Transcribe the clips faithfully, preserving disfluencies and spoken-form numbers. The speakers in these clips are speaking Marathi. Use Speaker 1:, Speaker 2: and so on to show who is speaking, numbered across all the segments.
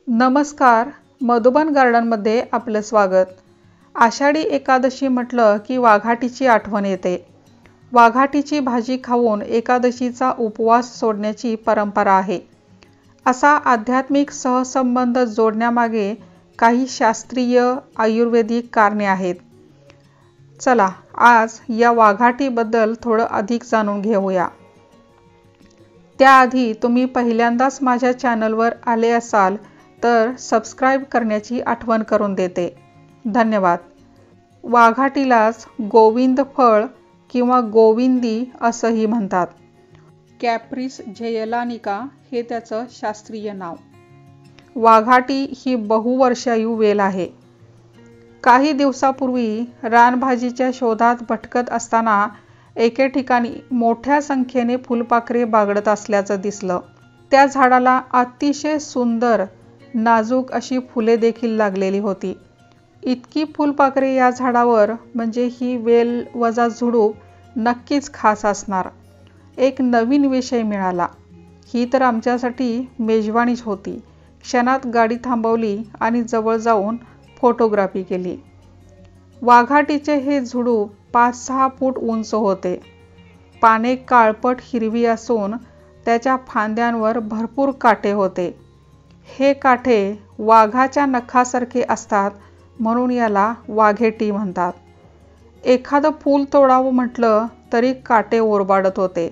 Speaker 1: नमस्कार, मधुबन गार्डनमध्ये आपलं स्वागत। आषाढी एकादशी म्हटलं की वाघाटीची आठवण येते। वाघाटीची भाजी खाऊन एकादशीचा उपवास सोडण्याची परंपरा आहे। असा आध्यात्मिक सहसंबंध जोडण्यामागे काही शास्त्रीय आयुर्वेदिक कारणे आहेत। चला आज या वाघाटीबद्दल थोडं अधिक जाणून घेऊया। त्याआधी तुम्ही पहिल्यांदाच माझ्या चॅनलवर आले असाल तर सबस्क्राइब करण्याची आठवण करून देते। धन्यवाद। वाघाटीलाच गोविंद फळ किंवा गोविंदी असंही म्हणतात। कॅप्रिस झेयलानिका हे त्याचं शास्त्रीय नाव। वाघाटी ही बहुवर्षायू वेल आहे। काही दिवसापूर्वी रानभाजीच्या शोधात भटकत असताना एके ठिकाणी मोठ्या संख्येने फुलपाखरे बागडत असल्याचं दिसलं। त्या झाडाला अतिशय सुंदर नाजूक अशी फुले देखील लागलेली होती। इतकी फुलपाखरे या झाडावर म्हणजे ही वेल वजा झुडूप नक्कीच खास असणार। एक नवीन विषय मिळाला। ही तर आमच्यासाठी मेजवानीच होती। क्षणात गाडी थांबवली आणि जवळ जाऊन फोटोग्राफी केली। वाघाटीचे हे झुडूप पाच सहा फूट उंच होते। पाने काळपट हिरवी असून त्याच्या फांद्यांवर भरपूर काटे होते। हे काटे वाघाच्या नखासारखे असतात म्हणून याला वाघेटी म्हणतात। एखादं फूल तोडावं म्हटलं तरी काटे ओरबाडत होते।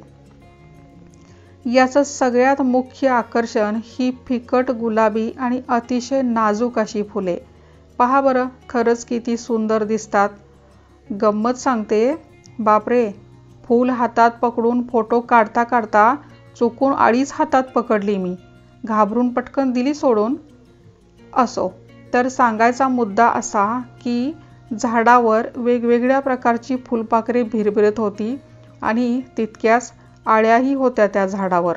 Speaker 1: याचं सगळ्यात मुख्य आकर्षण ही फिकट गुलाबी आणि अतिशय नाजूक अशी फुले। पहा बरं, खरंच किती सुंदर दिसतात। गंमत सांगते, बापरे, फूल हातात पकडून फोटो काढता काढता चुकून अळीच हातात पकडली मी। घाबरून पटकन दिली सोडून। असो, तर सांगायचा मुद्दा असा की झाडावर वेगवेगळ्या प्रकारची फुलपाखरे भिरभिरत होती आणि तितक्याच आळ्याही होत्या त्या झाडावर।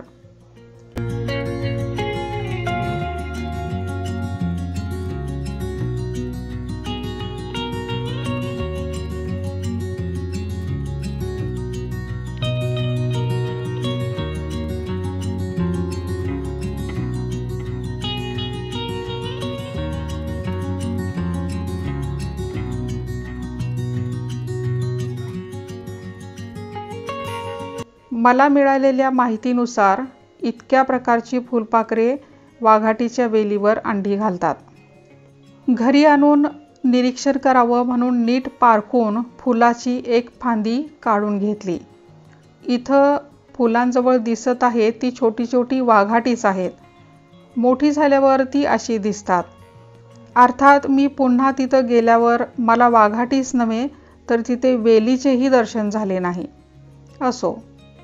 Speaker 1: मला मिळालेल्या माहितीनुसार इतक्या प्रकारची फुलपाखरे वाघाटीच्या वेलीवर अंडी घालतात। घरी आणून निरीक्षण करावं म्हणून नीट पारखून फुलाची एक फांदी काढून घेतली। इथं फुलांजवळ दिसत आहे ती छोटी छोटी वाघाटीच आहेत। मोठी झाल्यावर ती अशी दिसतात। अर्थात मी पुन्हा तिथं गेल्यावर मला वाघाटीच नव्हे तर तिथे वेलीचेही दर्शन झाले नाही। असो,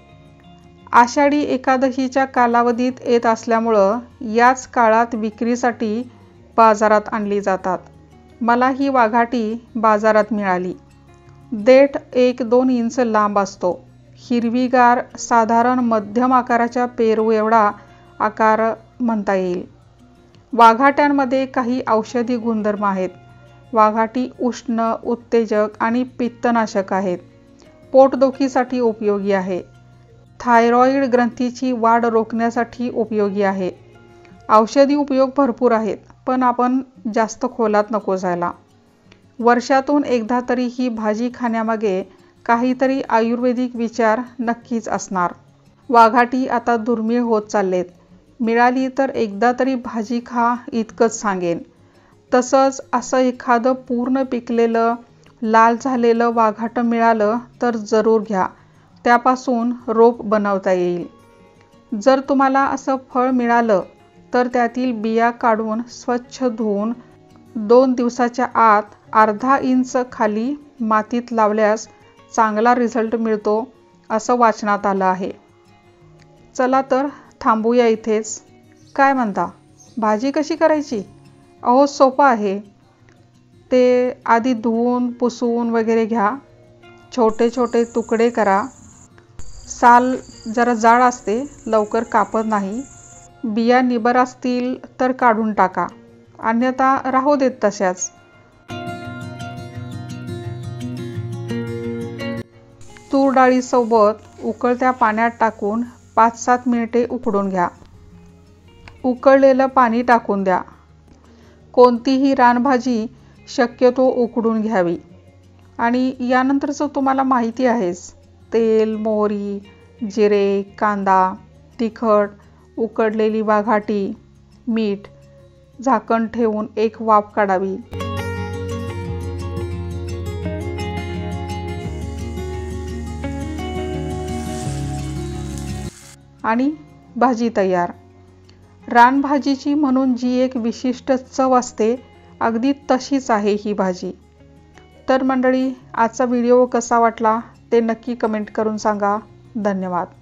Speaker 1: आषाढी एकादशीच्या कालावधीत येत असल्यामुळं याच काळात विक्रीसाठी बाजारात आणली जातात। मला ही वाघाटी बाजारात मिळाली। देठ एक दोन इंच लांब असतो। हिरवीगार, साधारण मध्यम आकाराच्या पेरू एवढा आकार म्हणता येईल। वाघाट्यांमध्ये काही औषधी गुणधर्म आहेत। वाघाटी उष्ण, उत्तेजक आणि पित्तनाशक आहेत। पोटदुखीसाठी उपयोगी आहे। थायरॉईड ग्रंथीची वाढ रोखण्यासाठी उपयोगी आहे। औषधी उपयोग भरपूर आहेत, पण आपण जास्त खोलात नको जायला। वर्षातून एकदा तरी ही भाजी खाण्यामागे काहीतरी आयुर्वेदिक विचार नक्कीच असणार। वाघाटी आता दुर्मिळ होत चाललेत। मिळाली तर एकदा तरी भाजी खा इतकंच सांगेन। तसंच असं एखादं पूर्ण पिकलेलं लाल झालेलं वाघाटं मिळालं तर जरूर घ्या। त्यापासून रोप बनवता येईल। जर तुम्हाला असं फळ मिळालं तर त्यातील बिया काढून स्वच्छ धुवून दोन दिवसाच्या आत अर्धा इंच खाली मातीत लावल्यास चांगला रिझल्ट मिळतो असं वाचनात आलं आहे। चला तर थांबूया इथेच। काय म्हणता, भाजी कशी करायची? अहो सोपं आहे। ते आधी धुवून पुसून वगैरे घ्या। छोटे छोटे तुकडे करा। साल जरा जाड असते, लवकर कापत नाही। बिया निबर असतील तर काढून टाका, अन्यथा राहू देत तशाच। तूर डाळीसोबत उकळत्या पाण्यात टाकून पाच सात मिनिटे उकडून घ्या। उकळलेलं पाणी टाकून द्या। कोणतीही रानभाजी शक्यतो उकडून घ्यावी। आणि यानंतरचं तुम्हाला माहिती आहेच, तेल, मोहरी, जिरे, कांदा, तिखट, उकडलेली वाघाटी, मीठ, झाकण ठेवून एक वाफ काढावी। आणि भाजी तयार। रानभाजीची म्हणून जी एक विशिष्ट चव असते, अगदी तशीच आहे ही भाजी। तर मंडळी, आजचा व्हिडिओ कसा वाटला ते नक्की कमेंट करून सांगा। धन्यवाद।